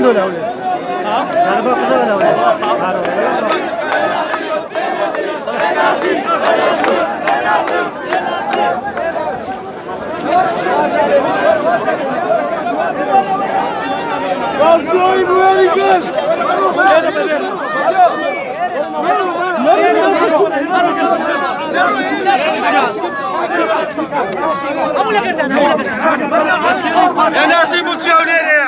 بند ولا ولا انا بقى ولا ولا Let's go, very good. انا اعطي بوتشاو ليري